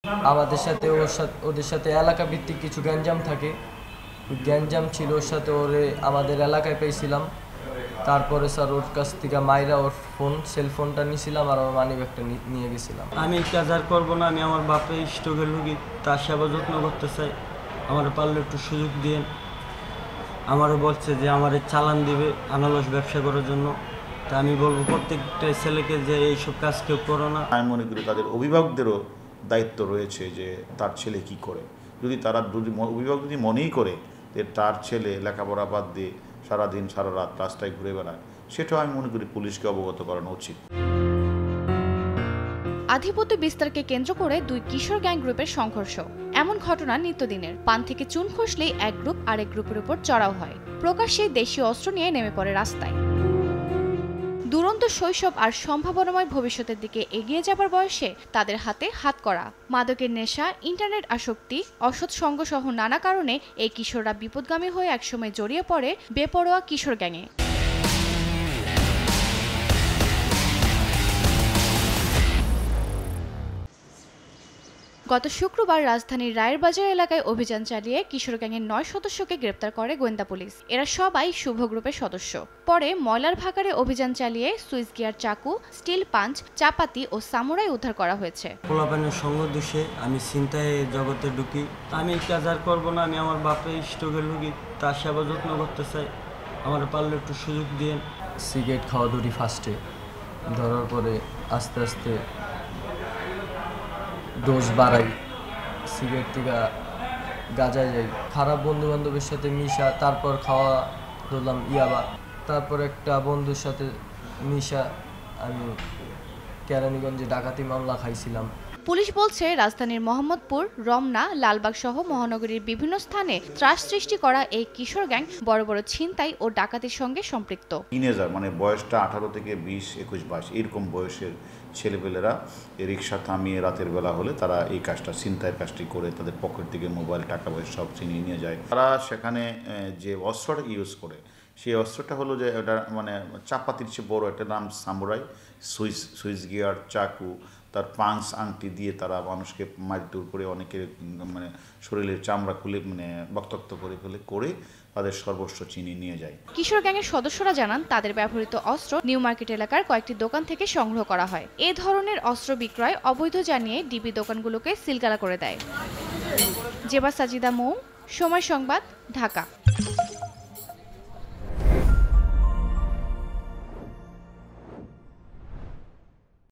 আমাদের সাথে ওদের সাথে এলাকা ভিত্তিক কিছু গ্যাঞ্জাম থাকে, গ্যাঞ্জাম ছিল, ওর সাথে ওরে আমাদের এলাকায় পেয়েছিলাম। তারপরে স্যার ওর কাছ থেকে মাইরা ওর সেলফোনটা নিয়েছিলাম আর ওর মানিব্যাগটা নিয়ে গেছিলাম। আমি কাজ আর করবো না, আমি আমার বাপের স্ট্রোকের রোগী, তার সেবা যত্ন করতে চাই, আমার পারলে একটু সুযোগ দিয়ে। আমারও বলছে যে আমার চালান দিবে আনারস ব্যবসা করার জন্য। তা আমি বলবো প্রত্যেকটা ছেলেকে যে এইসব কাজ কেউ করো না। আমি মনে করি তাদের অভিভাবকদেরও দায়িত্ব রয়েছে যে তার ছেলে কি করে। যদি অভিভাবক যদি মনেই করে যে তার ছেলে লেখাপড়া বাদ দিয়ে সারাদিন সারা রাত রাস্তায় ঘুরে বেড়ায়, সেটাও আমি মনে করি পুলিশকে অবগত করানো উচিত। আধিপত্য বিস্তারকে কেন্দ্র করে দুই কিশোর গ্যাং গ্রুপের সংঘর্ষ, এমন ঘটনা নিত্যদিনের। পান থেকে চুন খসলেই এক গ্রুপ আরেক গ্রুপের উপর চড়াও হয়, প্রকাশ্যে দেশীয় অস্ত্র নিয়ে নেমে পড়ে রাস্তায়। দুরন্ত শৈশব আর সম্ভাবনাময় ভবিষ্যতের দিকে এগিয়ে যাবার বয়সে তাদের হাতে হাতকড়া। মাদকের নেশা, ইন্টারনেট আসক্তি, অসৎ সঙ্গ সহ নানা কারণে এই কিশোররা বিপদগামী হয়ে একসময় জড়িয়ে পড়ে বেপরোয়া কিশোর গ্যাংয়ে। গত শুক্রবার রাজধানীর রায়ের বাজার এলাকায় অভিযান চালিয়ে কিশোর গ্যাংয়ের 9 সদস্যকে গ্রেপ্তার করে গোয়েন্দা পুলিশ। এরা সবাই শুভ গ্রুপের সদস্য। পরে ময়লার ভাগাড়ে অভিযান চালিয়ে সুইচ গিয়ার, চাকু, স্টিল পাঞ্চ, চাপাতি ও সামুরাই উদ্ধার করা হয়েছে। পোলাপানের সঙ্গ দোষে আমি চিন্তায় জগতে ঢুকি। আমি কাজ আর করবো না, আমি আমার বাপের স্ট্রোকের রোগী, তার সেবা যত্ন করতে চাই, আমার পারলে একটু সুযোগ দিয়ে। সিগারেট খাওয়া ধরি ফার্স্টে, ধরার পরে আস্তে আস্তে ডোজ বাড়াই, সিগারেট থেকে গাঁজায় যাই, খারাপ বন্ধু বান্ধবের সাথে মিশা, তারপর খাওয়া ধরলাম ইয়াবা, তারপর একটা বন্ধুর সাথে মিশা আমি কেরানীগঞ্জে ডাকাতি মামলা খাইছিলাম। পুলিশ বলছে রাজধানীর মোহাম্মদপুর, রমনা, লালবাগ সহ মহানগরীর বিভিন্ন স্থানে ত্রাস সৃষ্টি করা এই কিশোর গ্যাং বড় বড় ছিনতাই ও ডাকাতির সঙ্গে সম্পৃক্ত। টিনেজার মানে বয়সটা 18 থেকে 20, 21, 22 এরকম বয়সের ছেলেপেলেরা রিক্সা থামিয়ে রাতের বেলা হলে তারা এই কাজটা, ছিনতাইয়ের কাজটি করে তাদের পকেট থেকে মোবাইল, টাকা পয়সা সব ছিনিয়ে নিয়ে যায়। তারা সেখানে যে অস্ত্রটা ইউজ করে সেই অস্ত্রটা হলো যে এটা মানে চাপাতির চেয়ে বড়, একটা নাম সামুরাই, সুইচ গিয়ার, চাকু, তার পাঞ্চ, আংটি দিয়ে তারা মানুষকে মারধর করে, অনেকের মানে শরীরের চামড়া খুলে মানে রক্তাক্ত করে তাদের সর্বস্ব চিনিয়ে নিয়ে যায়। কিশোর গ্যাংয়ের সদস্যরা জানান তাদের ব্যবহৃত অস্ত্র নিউ মার্কেট এলাকার কয়েকটি দোকান থেকে সংগ্রহ করা হয়। এ ধরনের অস্ত্র বিক্রয় অবৈধ জানিয়ে ডিবি দোকানগুলোকে সিলগালা করে দেয়। জেবা সাজিদা মৌ, সময় সংবাদ, ঢাকা।